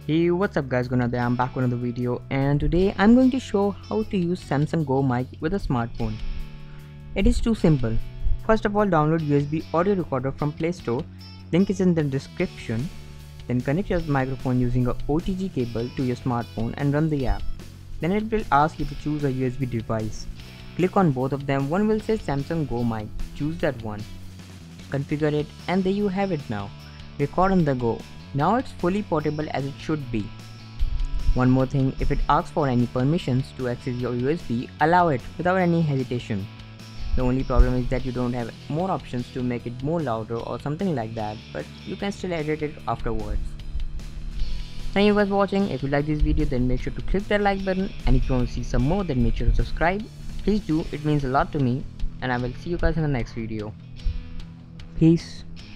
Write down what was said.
Hey, what's up guys, Gunnar there. I'm back with another video, and today I'm going to show how to use Samsung Go mic with a smartphone. It is too simple. First of all, download USB audio recorder from Play Store. Link is in the description. Then connect your microphone using a OTG cable to your smartphone and run the app. Then it will ask you to choose a USB device. Click on both of them. One will say Samsung Go mic. Choose that one. Configure it, and there you have it now. Record on the go. Now it's fully portable as it should be. One more thing, if it asks for any permissions to access your USB, allow it without any hesitation. The only problem is that you don't have more options to make it more louder or something like that, but you can still edit it afterwards. Thank you guys for watching. If you like this video, then make sure to click that like button, and if you want to see some more, then make sure to subscribe. Please do, it means a lot to me, and I will see you guys in the next video. Peace.